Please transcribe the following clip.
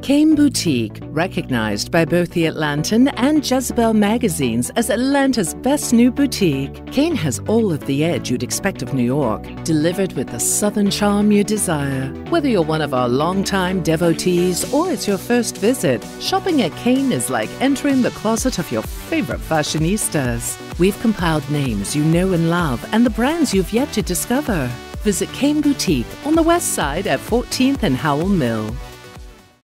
Kane Boutique, recognized by both the Atlantan and Jezebel magazines as Atlanta's best new boutique. Kane has all of the edge you'd expect of New York, delivered with the southern charm you desire. Whether you're one of our longtime devotees or it's your first visit, shopping at Kane is like entering the closet of your favorite fashionistas. We've compiled names you know and love and the brands you've yet to discover. Visit Kane Boutique on the west side at 14th and Howell Mill.